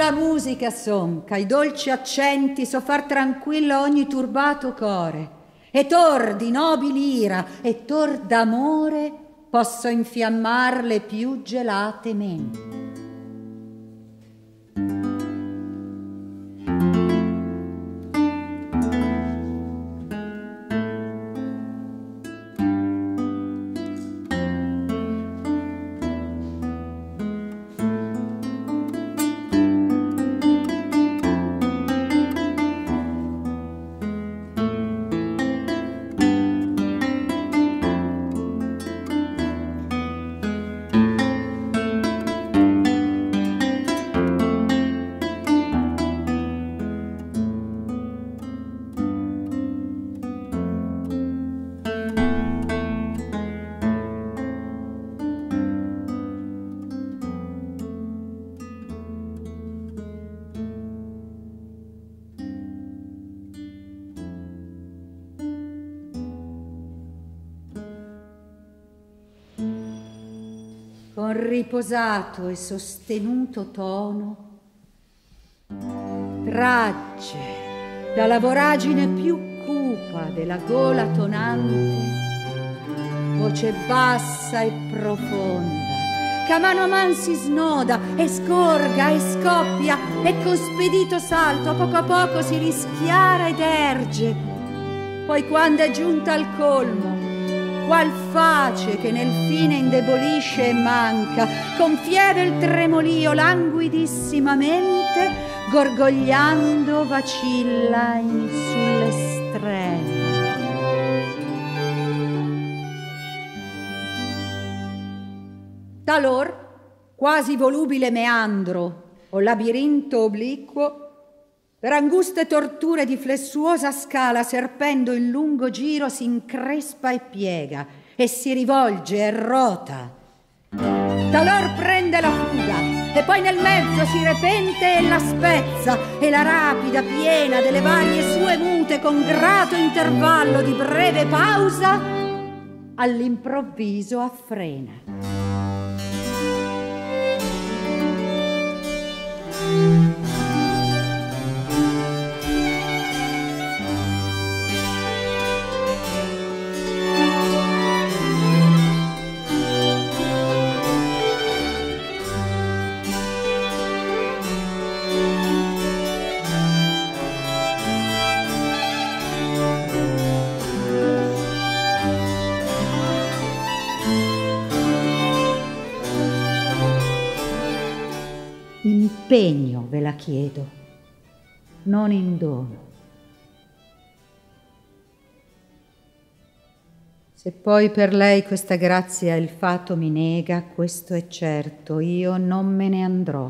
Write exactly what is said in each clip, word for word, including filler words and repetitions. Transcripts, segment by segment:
la musica son, che i dolci accenti so far tranquillo ogni turbato core, e tor di nobili ira, e tor d'amore posso infiammar le più gelate menti. Con riposato e sostenuto tono tragge dalla voragine più cupa della gola tonante voce bassa e profonda, che a mano a man si snoda e scorga e scoppia e con spedito salto a poco a poco si rischiara ed erge. Poi quando è giunta al colmo, qual face che nel fine indebolisce e manca, con fieve il tremolio languidissimamente, gorgogliando vacilla in sull'estremo. Talor, quasi volubile meandro o labirinto obliquo, per anguste torture di flessuosa scala serpendo in lungo giro si increspa e piega e si rivolge e rota. Talor prende la fuga e poi nel mezzo si repente e la spezza, e la rapida piena delle varie sue mute con grato intervallo di breve pausa all'improvviso affrena. Impegno ve la chiedo, non in dono. Se poi per lei questa grazia il fato mi nega, questo è certo, io non me ne andrò.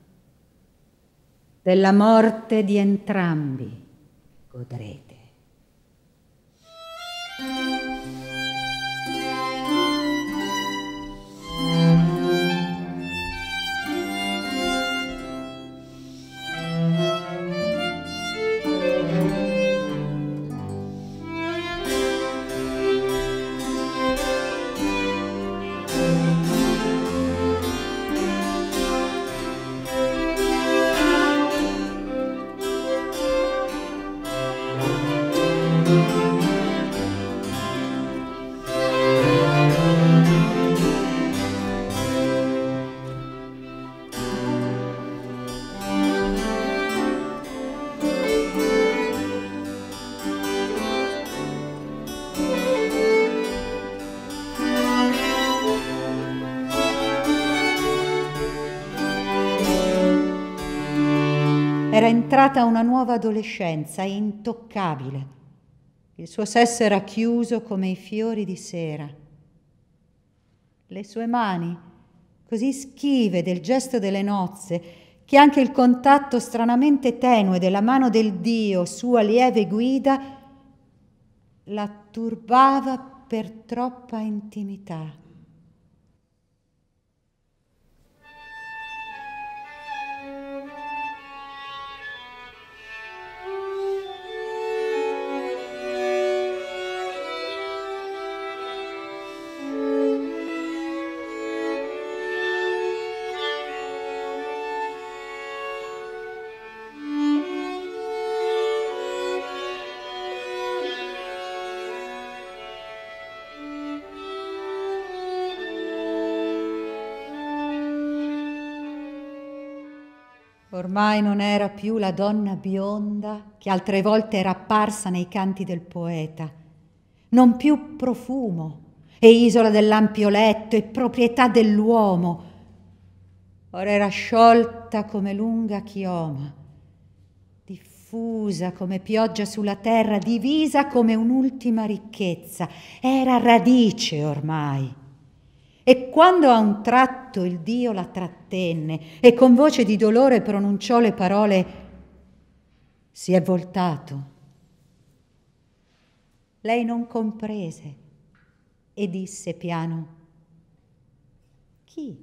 Della morte di entrambi godrete. Era entrata una nuova adolescenza, intoccabile. Il suo sesso era chiuso come i fiori di sera. Le sue mani, così schive del gesto delle nozze, che anche il contatto stranamente tenue della mano del Dio, sua lieve guida, la turbava per troppa intimità. Ormai non era più la donna bionda che altre volte era apparsa nei canti del poeta, non più profumo e isola dell'ampio letto e proprietà dell'uomo. Ora era sciolta come lunga chioma, diffusa come pioggia sulla terra, divisa come un'ultima ricchezza. Era radice ormai. E quando a un tratto il Dio la trattenne e con voce di dolore pronunciò le parole «Si è voltato», lei non comprese e disse piano «Chi?»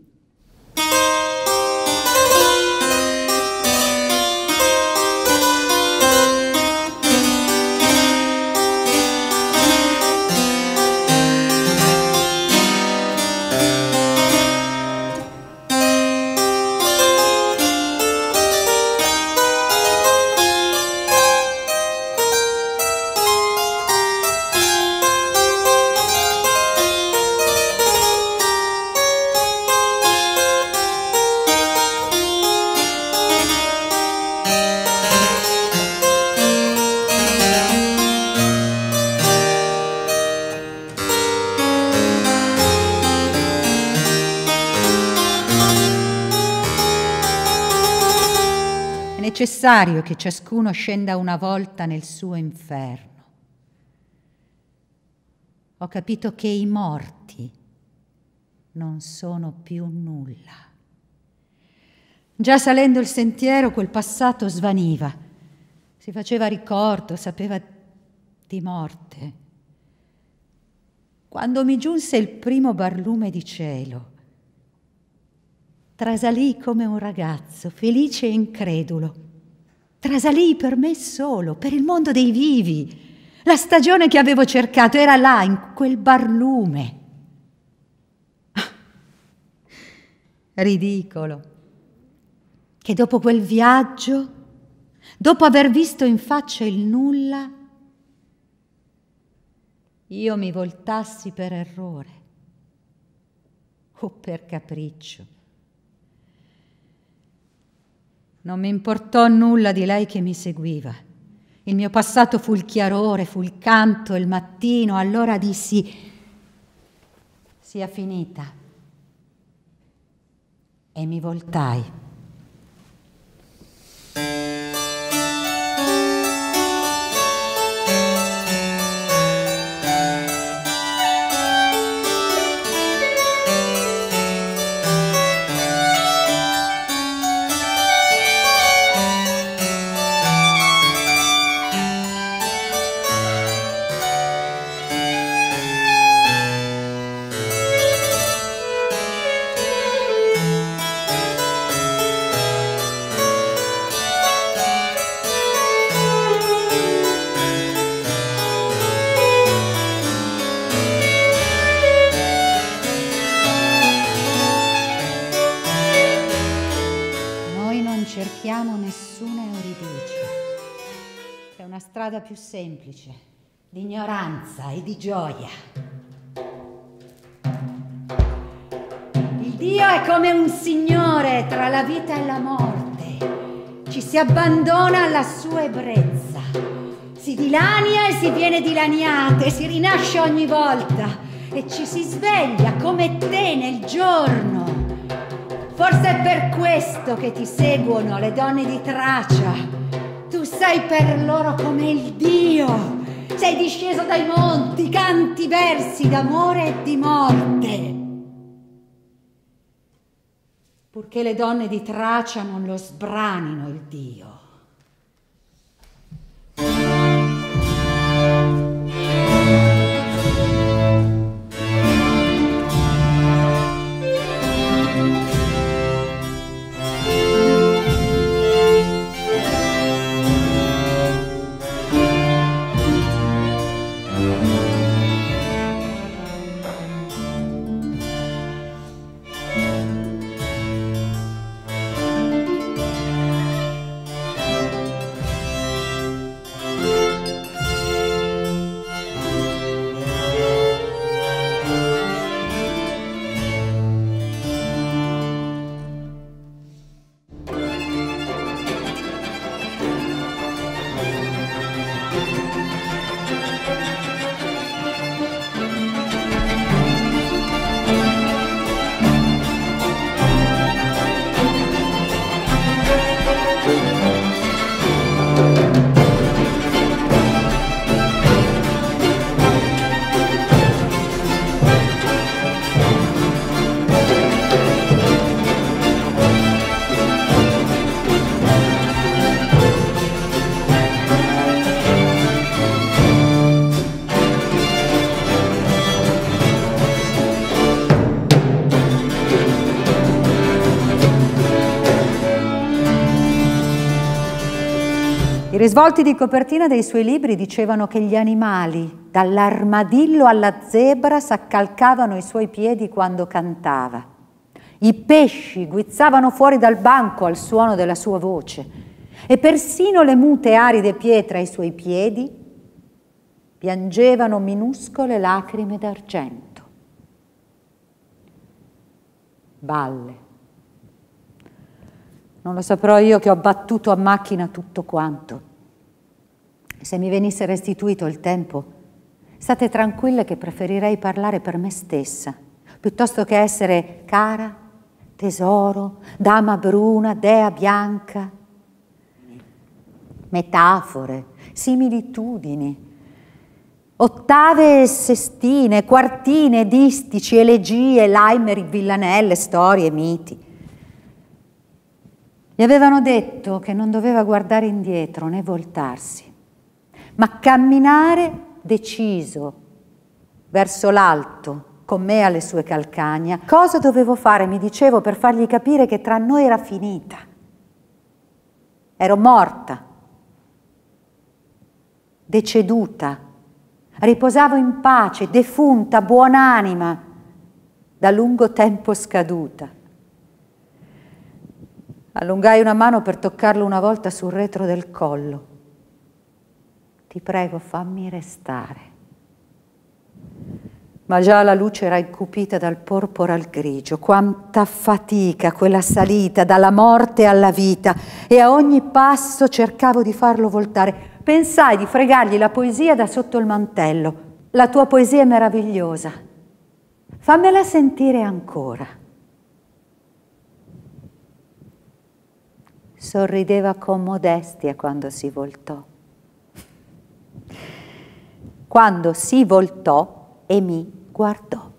È necessario che ciascuno scenda una volta nel suo inferno. Ho capito che i morti non sono più nulla. Già salendo il sentiero quel passato svaniva, si faceva ricordo, sapeva di morte. Quando mi giunse il primo barlume di cielo, trasalii come un ragazzo, felice e incredulo. Trasalii per me solo, per il mondo dei vivi. La stagione che avevo cercato era là, in quel barlume. Ridicolo. Che dopo quel viaggio, dopo aver visto in faccia il nulla, io mi voltassi per errore o per capriccio. Non mi importò nulla di lei che mi seguiva. Il mio passato fu il chiarore, fu il canto, il mattino. Allora dissi, sia finita. E mi voltai. Cerchiamo nessuna euridice. C'è una strada più semplice, di ignoranza e di gioia. Il Dio è come un signore tra la vita e la morte. Ci si abbandona alla sua ebbrezza. Si dilania e si viene dilaniate, si rinasce ogni volta e ci si sveglia come te nel giorno. Forse è per questo che ti seguono le donne di Tracia. Tu sei per loro come il Dio. Sei disceso dai monti, canti versi d'amore e di morte. Purché le donne di Tracia non lo sbranino il Dio. I risvolti di copertina dei suoi libri dicevano che gli animali, dall'armadillo alla zebra, s'accalcavano ai suoi piedi quando cantava. I pesci guizzavano fuori dal banco al suono della sua voce e persino le mute aride pietre ai suoi piedi piangevano minuscole lacrime d'argento. Balle. Non lo saprò io che ho battuto a macchina tutto quanto. Se mi venisse restituito il tempo, state tranquille che preferirei parlare per me stessa, piuttosto che essere cara, tesoro, dama bruna, dea bianca. Metafore, similitudini, ottave e sestine, quartine, distici, elegie, laimeri, villanelle, storie, miti. Gli avevano detto che non doveva guardare indietro né voltarsi, ma camminare deciso verso l'alto, con me alle sue calcagna. Cosa dovevo fare, mi dicevo, per fargli capire che tra noi era finita? Ero morta, deceduta, riposavo in pace, defunta, buonanima, da lungo tempo scaduta. Allungai una mano per toccarlo una volta sul retro del collo. Ti prego, fammi restare. Ma già la luce era incupita dal porpora al grigio. Quanta fatica quella salita dalla morte alla vita, e a ogni passo cercavo di farlo voltare. Pensai di fregargli la poesia da sotto il mantello. La tua poesia è meravigliosa. Fammela sentire ancora. Sorrideva con modestia quando si voltò. Quando si voltò e mi guardò.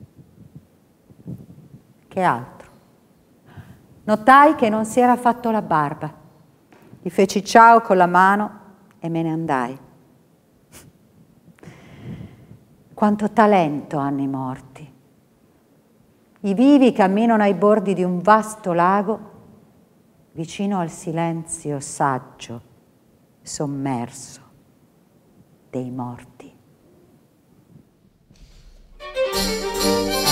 Che altro? Notai che non si era fatto la barba. Gli feci ciao con la mano e me ne andai. Quanto talento hanno i morti. I vivi camminano ai bordi di un vasto lago vicino al silenzio saggio, sommerso dei morti.